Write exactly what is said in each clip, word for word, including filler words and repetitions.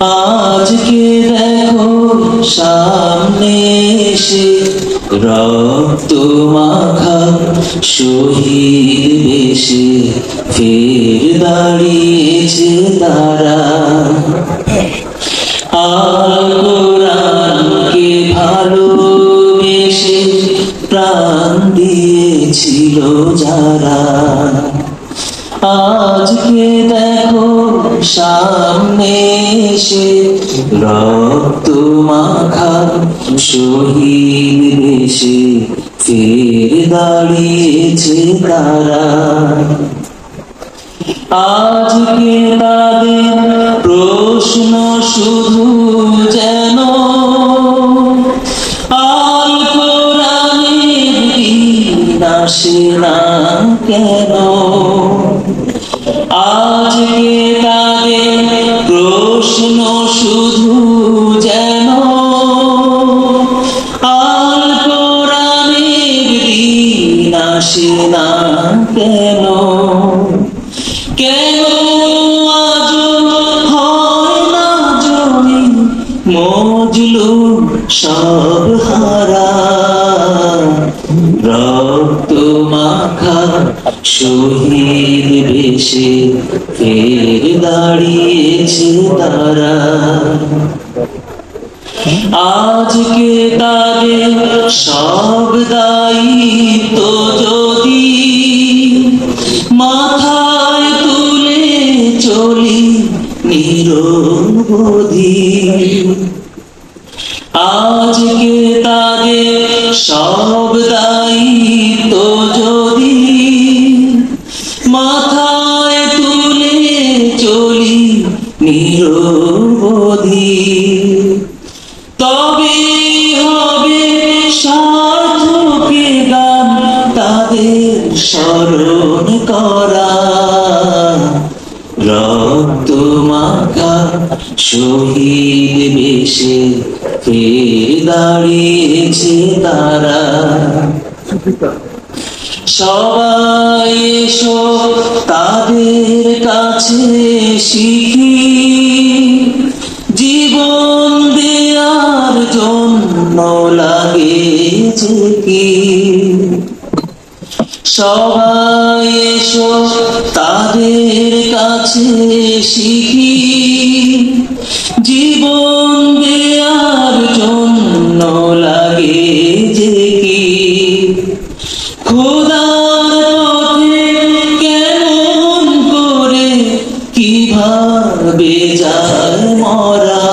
আজকে দেখো সামনে এসে রক্ত মাখা শহীদ বেশে ফের দাঁড়িয়েছে তারা। আল কোরআনকে ভালোবেসে প্রাণ দিয়েছিল যারা, আজকে দেখো সামনে এসে রক্ত মাখা শহীদ বেশে ফের দাঁড়িয়েছে তারা। আজকে তাদের প্রশ্ন শুধু যেন আল কোরআনের দিন আসে না কেন। আজকে তাদের প্রশ্ন শুধু যেন আল কোরআনের দিন আসে না কেন। কেন আজ হয় না জমি মজলুম সব হারা, রক্ত মাখা শহীদ বেশে ফের দাঁড়িয়েছে তারা। আজকে তাদের সব দায়িত্ব যদি মাথায় তুলে চলি নিরবধি, আজকে তাদের সব দায়িত্ব যদি মাথায় তুলে চলি নিরবধি, তবে হবে সার্থকে গান তাদের স্মরণ করা। রক্ত মাখা শহীদ বেশে ফের দাঁড়িয়েছে তারা। সবাই এসো তাদের কাছে শিখি জীবন দেয়ার জন্য লাগে যে কি। সবাই এসো তাদের কাছে শিখি জীবন দেয়ার জন্য লাগে যে কি। খোদার পথে কেমন করে কিভাবে যায় মরা,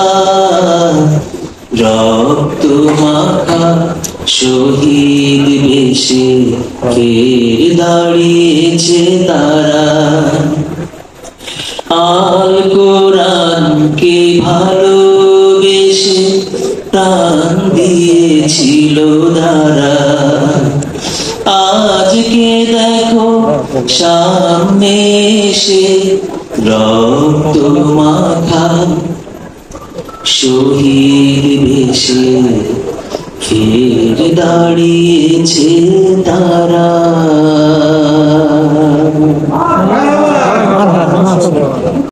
রক্ত মাখা শহীদ বেশে ফের দাঁড়িয়েছে তারা। আল কোরআনকে ভালোবেসে প্রাণ দিয়েছিল যারা, আজকে দেখো সামনে এসে রক্ত মাখা শহীদ বেশে ফের দাঁড়িয়েছে তারা।